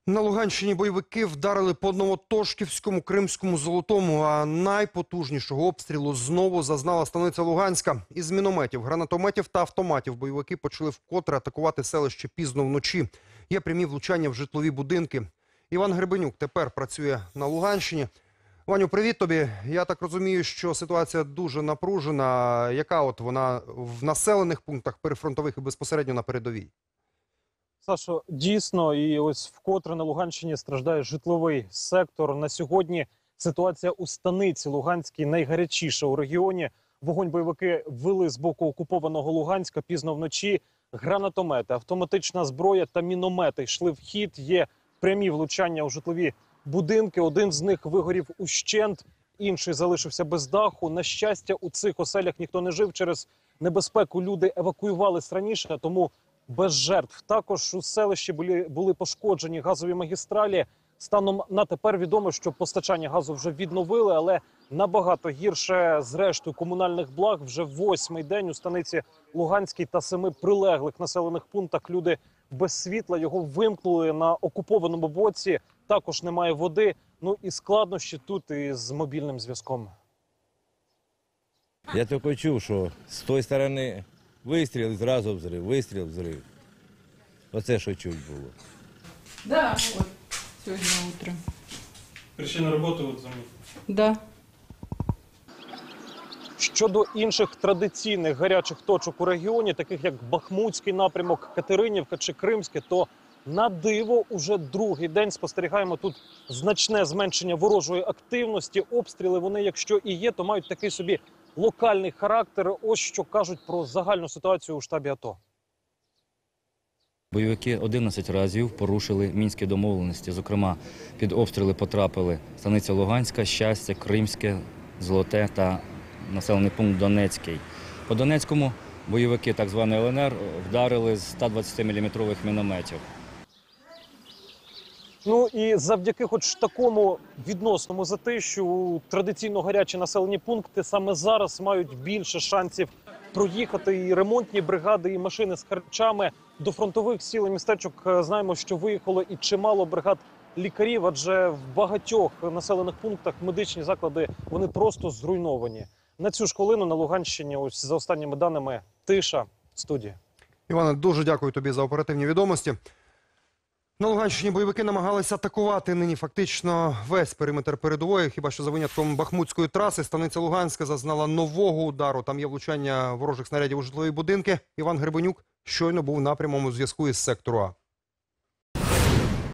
На Луганщині бойовики вдарили по Новотошківському, Кримському, Золотому, а найпотужнішого обстрілу знову зазнала станиця Луганська. Із мінометів, гранатометів та автоматів бойовики почали вкотре атакувати селище пізно вночі. Є прямі влучання в житлові будинки. Іван Гребенюк тепер працює на Луганщині. Ваню, привіт тобі. Я так розумію, що ситуація дуже напружена. Яка от вона в населених пунктах, прифронтових і безпосередньо на передовій? Сашо, дійсно, і ось вкотре на Луганщині страждає житловий сектор. На сьогодні ситуація у станиці Луганській найгарячіша у регіоні. Вогонь бойовики ввели з боку окупованого Луганська пізно вночі. Гранатомети, автоматична зброя та міномети йшли в хід. Є прямі влучання у житлові будинки. Один з них вигорів ущент, інший залишився без даху. На щастя, у цих оселях ніхто не жив. Через небезпеку люди евакуювались раніше, тому без жертв. Також у селищі були пошкоджені газові магістралі. Станом на тепер відомо, що постачання газу вже відновили, але набагато гірше з рештою комунальних благ. Вже 8-й день у станиці Луганській та 7 прилеглих населених пунктах люди без світла. Його вимкнули на окупованому боці. Також немає води. Ну і складнощі тут із мобільним зв'язком. Я тільки чув, що з тої сторони вистріл, зразу взрив, вистріл, взрив. Оце що чуть було. Да, вот, сегодня утром. Пришли на роботу, от замітили. Да. Щодо інших традиційних гарячих точок у регіоні, таких як Бахмутський напрямок, Катеринівка чи Кримське, то на диво уже другий день спостерігаємо тут значне зменшення ворожої активності. Обстріли вони, якщо і є, то мають такий собі локальний характер. Ось що кажуть про загальну ситуацію у штабі АТО. Бойовики 11 разів порушили мінські домовленості. Зокрема, під обстріли потрапили станиця Луганська, Щастя, Кримське, Золоте та населений пункт Донецький. По Донецькому бойовики так званої ЛНР вдарили з 120-мм мінометів. Ну і завдяки хоч такому відносному затищу традиційно гарячі населені пункти саме зараз мають більше шансів проїхати. І ремонтні бригади, і машини з харчами до фронтових сіл і містечок знаємо, що виїхало і чимало бригад лікарів, адже в багатьох населених пунктах медичні заклади вони просто зруйновані. На цю ж хвилину на Луганщині, ось за останніми даними, тиша. Студія. Іване, дуже дякую тобі за оперативні відомості. На Луганщині бойовики намагалися атакувати нині фактично весь периметр передової. Хіба що за винятком Бахмутської траси станиця Луганська зазнала нового удару. Там є влучання ворожих снарядів у житлові будинки. Іван Гребенюк щойно був напрямом у зв'язку із сектору А.